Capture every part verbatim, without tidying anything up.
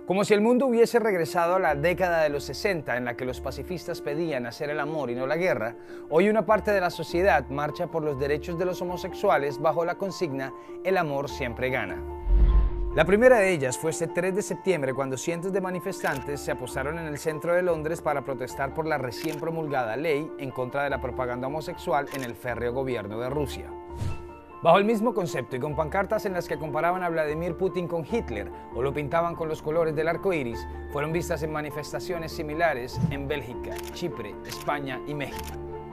Como si el mundo hubiese regresado a la década de los sesenta en la que los pacifistas pedían hacer el amor y no la guerra, hoy una parte de la sociedad marcha por los derechos de los homosexuales bajo la consigna "el amor siempre gana". La primera de ellas fue este tres de septiembre, cuando cientos de manifestantes se apostaron en el centro de Londres para protestar por la recién promulgada ley en contra de la propaganda homosexual en el férreo gobierno de Rusia. Bajo el mismo concepto y con pancartas en las que comparaban a Vladimir Putin con Hitler o lo pintaban con los colores del arco iris, fueron vistas en manifestaciones similares en Bélgica, Chipre, España y México.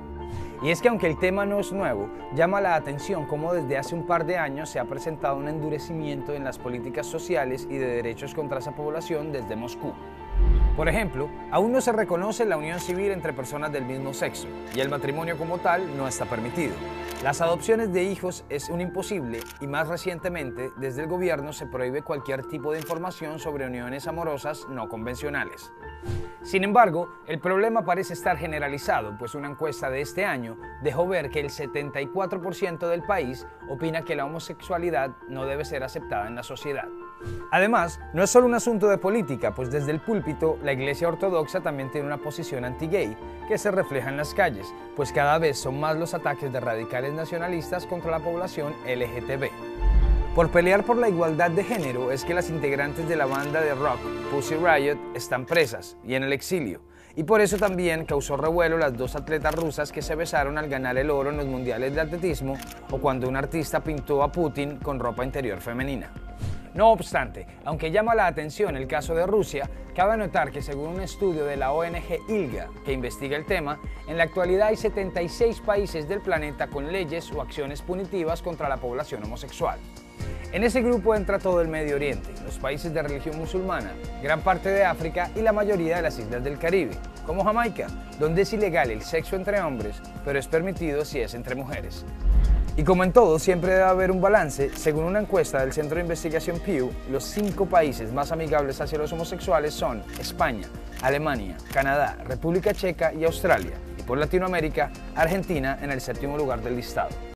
Y es que aunque el tema no es nuevo, llama la atención cómo desde hace un par de años se ha presentado un endurecimiento en las políticas sociales y de derechos contra esa población desde Moscú. Por ejemplo, aún no se reconoce la unión civil entre personas del mismo sexo y el matrimonio como tal no está permitido. Las adopciones de hijos es un imposible y más recientemente desde el gobierno se prohíbe cualquier tipo de información sobre uniones amorosas no convencionales. Sin embargo, el problema parece estar generalizado, pues una encuesta de este año dejó ver que el setenta y cuatro por ciento del país opina que la homosexualidad no debe ser aceptada en la sociedad. Además, no es solo un asunto de política, pues desde el púlpito la Iglesia Ortodoxa también tiene una posición anti-gay, que se refleja en las calles, pues cada vez son más los ataques de radicales nacionalistas contra la población L G T B. Por pelear por la igualdad de género es que las integrantes de la banda de rock Pussy Riot están presas y en el exilio, y por eso también causó revuelo las dos atletas rusas que se besaron al ganar el oro en los mundiales de atletismo o cuando un artista pintó a Putin con ropa interior femenina. No obstante, aunque llama la atención el caso de Rusia, cabe notar que según un estudio de la O N G ILGA que investiga el tema, en la actualidad hay setenta y seis países del planeta con leyes o acciones punitivas contra la población homosexual. En ese grupo entra todo el Medio Oriente, los países de religión musulmana, gran parte de África y la mayoría de las islas del Caribe, como Jamaica, donde es ilegal el sexo entre hombres, pero es permitido si es entre mujeres. Y como en todo, siempre debe haber un balance. Según una encuesta del Centro de Investigación Pew, los cinco países más amigables hacia los homosexuales son España, Alemania, Canadá, República Checa y Australia. Y por Latinoamérica, Argentina en el séptimo lugar del listado.